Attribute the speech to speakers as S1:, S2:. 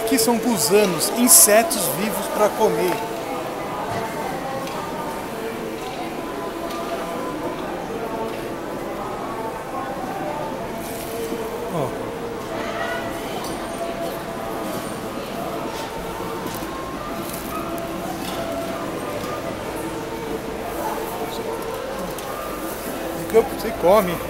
S1: aqui são gusanos, insetos vivos para comer. Ó. Você come.